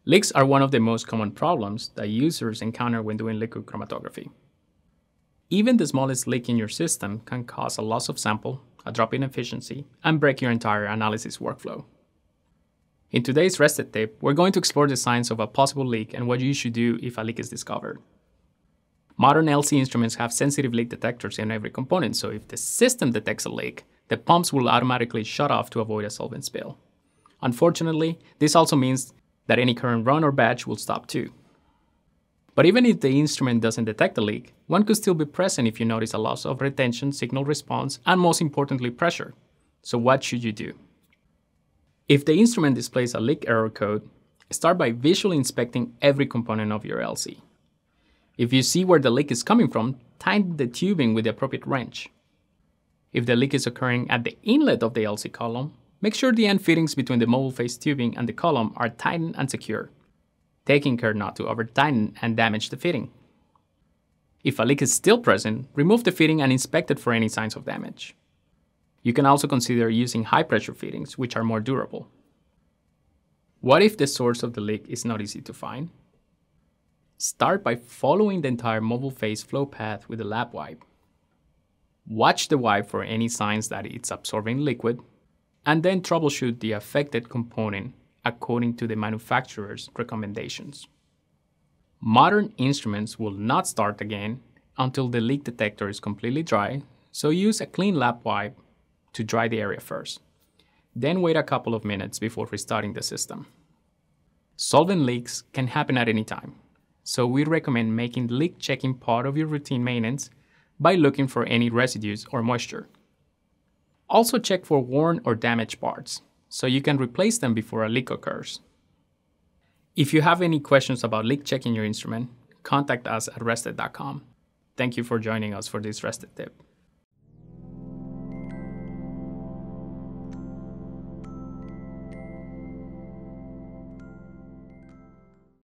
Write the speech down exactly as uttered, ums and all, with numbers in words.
Leaks are one of the most common problems that users encounter when doing liquid chromatography. Even the smallest leak in your system can cause a loss of sample, a drop in efficiency, and break your entire analysis workflow. In today's Rested Tip, we're going to explore the signs of a possible leak and what you should do if a leak is discovered. Modern L C instruments have sensitive leak detectors in every component, so if the system detects a leak, the pumps will automatically shut off to avoid a solvent spill. Unfortunately, this also means that any current run or batch will stop too. But even if the instrument doesn't detect a leak, one could still be present if you notice a loss of retention, signal response, and most importantly, pressure. So what should you do? If the instrument displays a leak error code, start by visually inspecting every component of your L C. If you see where the leak is coming from, tighten the tubing with the appropriate wrench. If the leak is occurring at the inlet of the L C column, make sure the end fittings between the mobile phase tubing and the column are tightened and secure, taking care not to over-tighten and damage the fitting. If a leak is still present, remove the fitting and inspect it for any signs of damage. You can also consider using high-pressure fittings, which are more durable. What if the source of the leak is not easy to find? Start by following the entire mobile phase flow path with a lap wipe. Watch the wipe for any signs that it's absorbing liquid, and then troubleshoot the affected component according to the manufacturer's recommendations. Modern instruments will not start again until the leak detector is completely dry, so use a clean lap wipe to dry the area first. Then wait a couple of minutes before restarting the system. Solvent leaks can happen at any time, so we recommend making leak checking part of your routine maintenance by looking for any residues or moisture. Also check for worn or damaged parts, so you can replace them before a leak occurs. If you have any questions about leak checking your instrument, contact us at rested dot com. Thank you for joining us for this Rested Tip.